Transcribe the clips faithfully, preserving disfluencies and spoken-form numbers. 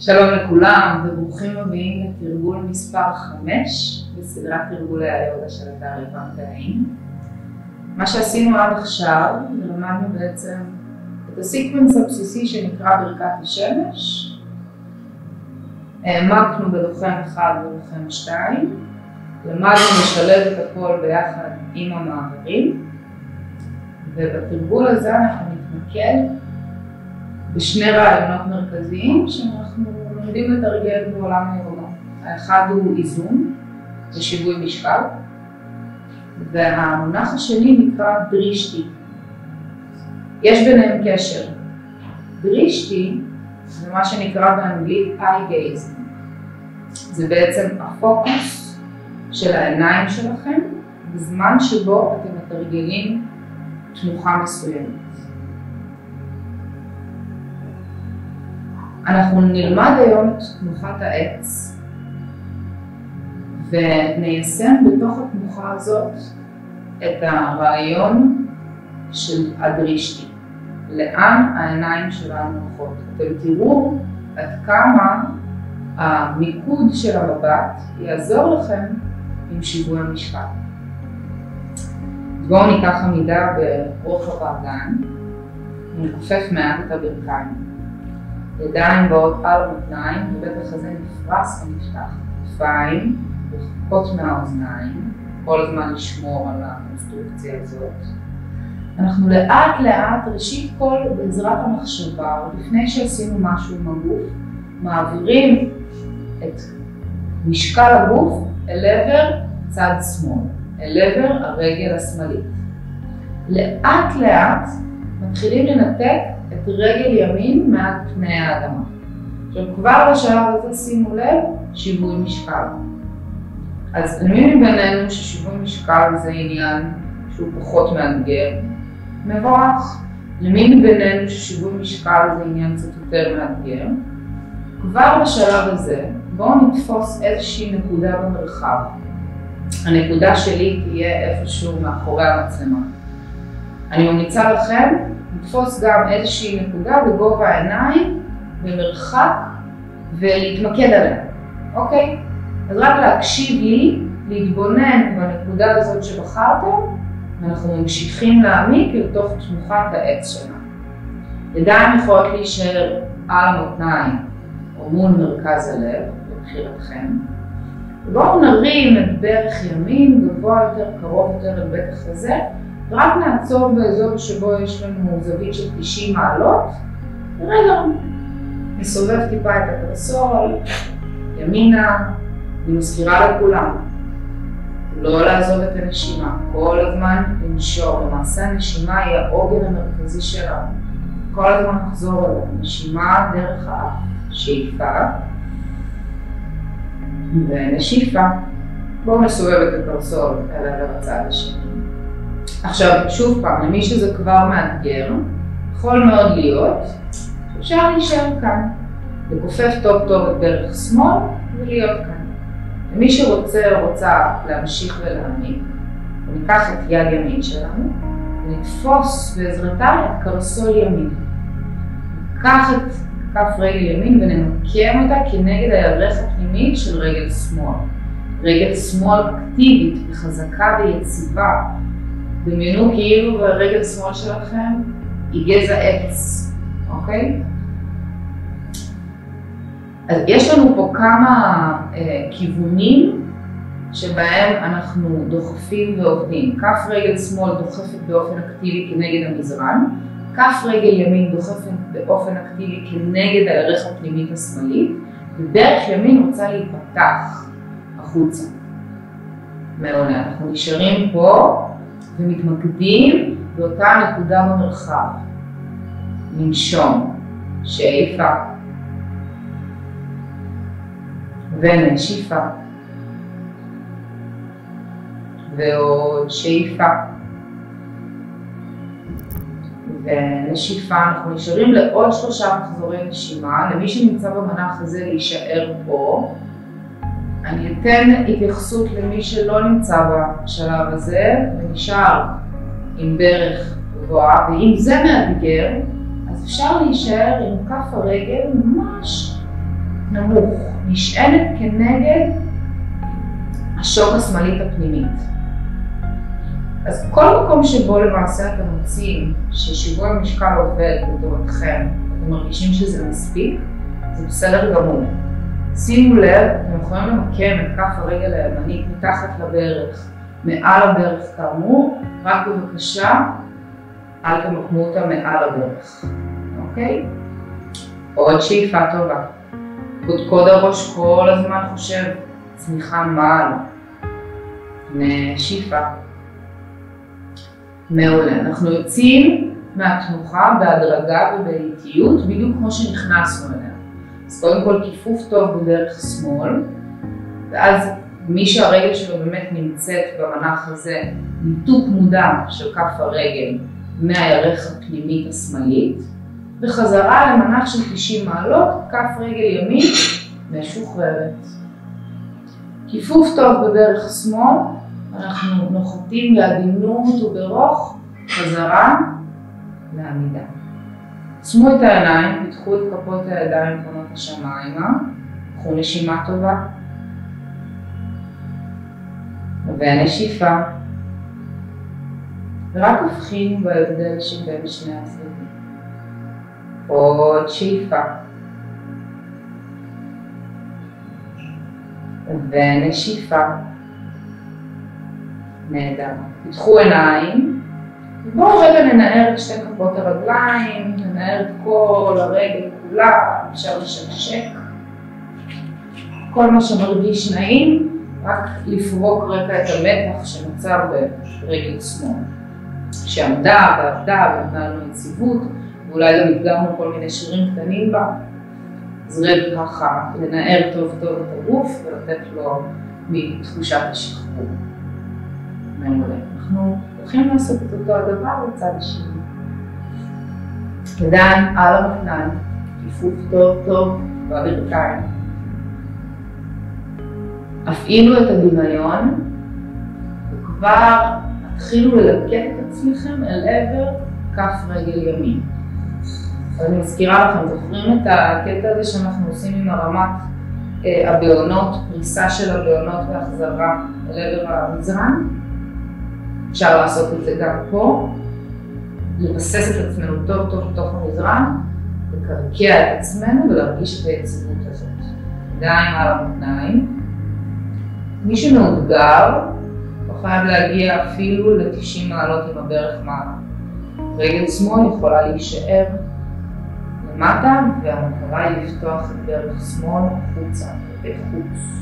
שלום לכולם וברוכים הבאים לתרגול מספר חמש בסדרת תרגולי היוגה של אתר לבן והאם. מה שעשינו עד עכשיו, ולמדנו בעצם את הסיקוונס הבסיסי שנקרא ברכת השמש. העמקנו בלוחם אחד ולוחם שתיים, למדנו לשלב את הכל ביחד עם המעברים, ובתרגול הזה אנחנו נתמקד בשני רעיונות מרכזיים שאנחנו לומדים לתרגל בעולם היוגה. האחד הוא איזון ושיווי משקל, והמונח השני נקרא דרישתי. יש ביניהם קשר. דרישתי זה מה שנקרא באנגלית eye gaze. זה בעצם הפוקוס של העיניים שלכם בזמן שבו אתם מתרגלים תנוחה מסוימת. אנחנו נלמד היום את תנוחת העץ וניישם בתוך התנוחה הזאת את הרעיון של הדרישתי. לאן העיניים שלנו הולכות. אתם תראו עד כמה המיקוד של המבט יעזור לכם עם שיווי המשקל. בואו ניקח עמידה ברוחב האגן, נכופף מעט את הברכיים. ידיים באות על המותניים, ובטח הזה נפרס ונפתח. כתפיים, רחוקות מהאוזניים, כל הזמן לשמור על הקונסטרוקציה הזאת. אנחנו לאט לאט, ראשית כל בעזרת המחשבה, לפני שעשינו משהו עם הגוף, מעבירים את משקל הגוף אל עבר צד שמאל, אל עבר הרגל השמאלית. לאט לאט מתחילים לנתק את רגל ימין מעל פני האדמה. עכשיו כבר בשלב הזה שימו לב, שיווי משקל. אז למי מבינינו ששיווי משקל זה עניין שהוא פחות מאתגר? מבורך. למי מבינינו ששיווי משקל זה עניין קצת יותר מאתגר? כבר בשלב הזה בואו נתפוס איזושהי נקודה במרחב. הנקודה שלי תהיה איפשהו מאחורי המצלמה. אני ממליצה לכם לתפוס גם איזושהי נקודה בגובה העיניים, במרחק, ולהתמקד עליה, אוקיי? אז רק להקשיב לי, להתבונן בנקודה הזאת שבחרתם, ואנחנו ממשיכים להעמיק לתוך תנוחת העץ שלנו. ידיים יכולות להישאר על המותניים, או מול מרכז הלב, לבחירתכם. ובואו נרים את ברך ימין, גבוה יותר, קרוב יותר לבית החזה, רק נעצור באזור שבו יש לנו זווית של תשעים מעלות, ורגע נסובב טיפה את הקרסול, ימינה, אני מזכירה לכולם, לא לעזוב את הנשימה, כל הזמן לנשור, למעשה הנשימה היא העוגן המרכזי שלנו, כל הזמן נחזור אליה, נשימה דרך האף, שאיפה ונשיפה, בואו נסובב את הקרסול אל עבר הצד השני. עכשיו, שוב פעם, למי שזה כבר מאתגר, יכול מאוד להיות שאפשר להישאר כאן, לכופף טוב טוב את דרך שמאל ולהיות כאן. למי שרוצה או רוצה להמשיך ולהעמיק, ניקח את יד ימין שלנו ונתפוס בעזרתה את קרסול ימין. ניקח את כף רגל ימין ונמקם אותה כנגד הירך הפנימית של רגל שמאל. רגל שמאל אקטיבית וחזקה ויציבה. דמיינו כאילו ברגל שמאל שלכם היא גזע עץ, אוקיי? אז יש לנו פה כמה אה, כיוונים שבהם אנחנו דוחפים ועובדים. כף רגל שמאל דוחפת באופן אקטיבי כנגד המזרן, כף רגל ימין דוחפת באופן אקטיבי כנגד הירך הפנימית השמאלית, וברך ימין רוצה להיפתח החוצה. מעולה, אנחנו נשארים פה ומתמקדים באותה נקודה במרחב. ננשום, שאיפה ונשיפה ועוד שאיפה ונשיפה. אנחנו נשארים לעוד שלושה מחזורי נשימה. למי שנמצא במנח הזה להישאר פה. אני אתן התייחסות למי שלא נמצא בשלב הזה ונשאר עם ברך גבוהה, ואם זה מאתגר אז אפשר להישאר עם כף הרגל ממש נמוך, נשענת כנגד השוק השמאלית הפנימית. אז כל מקום שבו למעשה אתם מוצאים ששיווי המשקל עובד לטובתכם, אתם מרגישים שזה מספיק, זה בסדר גמור. שימו לב, אתם יכולים למקם את כף הרגל הימנית מתחת לברך, מעל הברך כאמור, רק בבקשה, אל תמקמו אותה מעל הברך, אוקיי? עוד שאיפה טובה. קודקוד הראש כל הזמן חושב, צמיחה מעלה. נשיפה. מעולה. אנחנו יוצאים מהתנוחה בהדרגה ובאיטיות, בדיוק כמו שנכנסנו אליה. אז קודם כל כיפוף טוב בדרך שמאל, ואז מי שהרגל שלו באמת נמצאת במנח הזה, ניתוק מודע של כף הרגל מהירך הפנימית השמאלית, וחזרה למנח של תשעים מעלות, כף רגל ימין משוחררת. כיפוף טוב בדרך שמאל, אנחנו נוחתים בעדינות וברוך, חזרה לעמידה. שימו את העיניים, פתחו את כפות הידיים פונות השמיימה, קחו נשימה טובה, ונשיפה, ורק הבחינו בהבדל שבין שני הצדדים. עוד שאיפה, ונשיפה. נהדר. פתחו עיניים, בואו רגע ננער את שתי כפות הרגליים, ננער את כל הרגל כולה, אפשר לשקשק. כל מה שמרגיש נעים, רק לפרוק רגע את המתח שנוצר ברגל שמאל. שעמדה ועבדה ונתנה לנו יציבות, ואולי גם הדגמנו כל מיני שירים קטנים בה. אז רגע ככה, לנער טוב טוב את הגוף ולתת לו מתחושת השחרור. מעולה. אנחנו הולכים לעשות את אותו הדבר בצד השני. ידיים על המותניים, כיפוף טוב טוב בברכיים. הפעילו את הדמיון וכבר התחילו ללקט את עצמכם אל עבר כף רגל ימין. אני מזכירה לכם, זוכרים את הקטע הזה שאנחנו עושים עם הרמת אה, הבעונות, פריסה של הבעונות והחזרה אל עבר המזרן? אפשר לעשות את זה גם פה, לבסס את עצמנו טוב טוב בתוך המזרן, לקרקע את עצמנו ולהרגיש את היציבות הזאת. ידיים על המותניים. מי שמאותגר, לא חייב להגיע אפילו ל-תשעים מעלות עם הברך מעלה. רגל שמאל יכולה להישאר למטה, והמטרה היא לפתוח את ברך שמאל החוצה, בחוץ.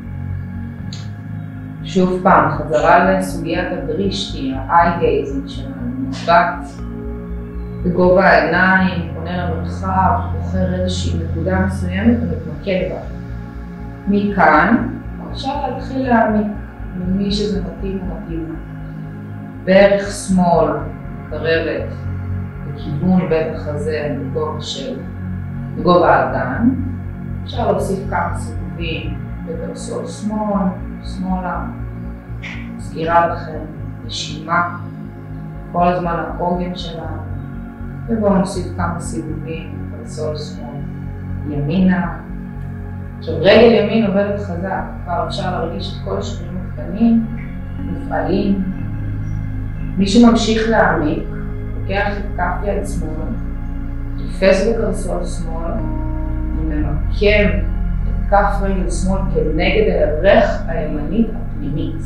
שוב פעם, חזרה לסוגיית הדרישתי, ה-eye gazing שלנו, מבט בגובה העיניים, פונה למרחב, בוחר איזושהי נקודה מסוימת ומתמקד בה. מכאן, עכשיו להתחיל להעמיק ממי שזה מתאים ומתאים. ברך שמאל קרבת לכיוון בית החזה בגובה של, בגובה האגן. אפשר להוסיף כמה סיבובים בקרסול שמאל, שמאלה. מזכירה לכם נשימה, כל הזמן העוגן שלנו. ובואו נוסיף כמה סיבובים בקרסול שמאל, ימינה. עכשיו רגל ימין עובדת חזק, כבר אפשר להרגיש את כל השרירים הקטנים, מופעלים. מי שממשיך להעמיק, לוקח את כף יד שמאל, תופס בקרסול שמאל, וממקם את כף רגל שמאל כנגד הירך הימנית הפנימית.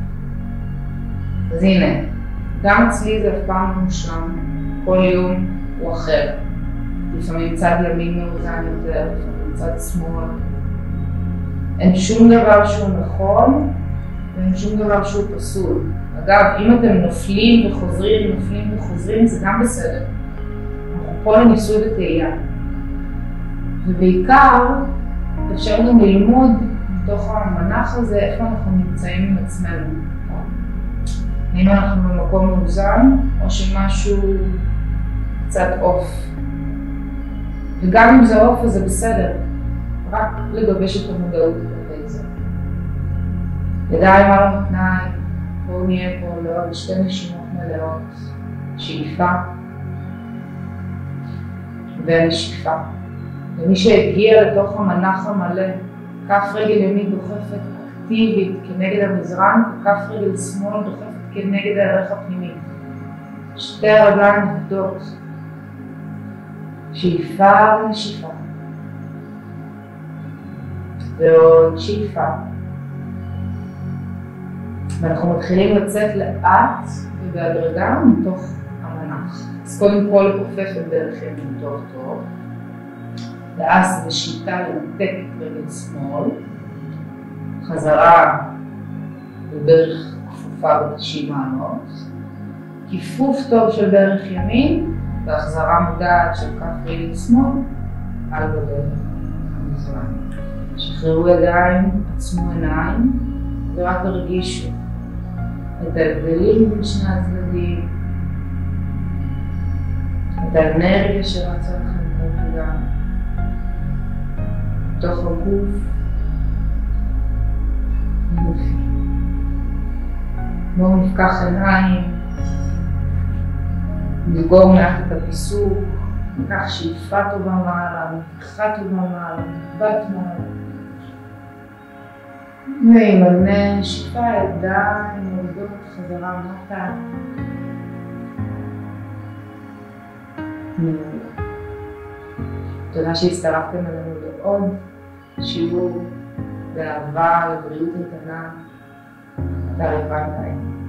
אז הנה, גם אצלי זה אף פעם לא מושלם, כל יום הוא אחר. לפעמים צד ימין מאוזן יותר, לפעמים צד שמאל. אין שום דבר שהוא נכון, ואין שום דבר שהוא פסול. אגב, אם אתם נופלים וחוזרים, נופלים וחוזרים, זה גם בסדר. אנחנו פה לניסוי וטעייה. ובעיקר, אפשר גם ללמוד מתוך המנח הזה, איפה אנחנו נמצאים עם עצמנו. האם אנחנו במקום מאוזן, או שמשהו קצת אוף. וגם אם זה אוף, אז זה בסדר. רק לגבש את המודעות כלפי זה. ידיים על המותניים, בואו נהיה פה לעוד שתי נשימות מלאות. שאיפה ונשיפה. ומי שהגיע לתוך המנח המלא, כף רגל ימין דוחפת אקטיבית כנגד המזרן, וכף רגל שמאל דוחפת כנגד הערך הפנימי. שתי הרגליים עובדות. שאיפה ונשיפה. ועוד שאיפה. ואנחנו מתחילים לצאת לאט ובהדרגה מתוך המנח. אז קודם כל לכופף את דרך ימין טוב טוב. ואז בשיטה לנתק את רגל שמאל. חזרה בדרך כפופה ב-תשעים מעלות. כיפוף טוב של דרך ימין והחזרה מודעת של כף רגל שמאל על גבי המזרן. שחררו ידיים, עצמו עיניים ורק הרגישו את ההבדלים בין שני הצדדים, את האנרגיה שרצה לכם ברגע, בתוך הגוף. יופי. בואו נפקח עיניים, נסגור מעט את הפיסוק, ניקח שאיפה טובה מעלה, נפיחה טובה מעלה, נקבט מעלה. ועם הנשיפה ידיים עובדות חזרה מטה. תודה שהצטרפתם אלינו לעוד שיעור באהבה ובריאות איתנה. אתה ריבן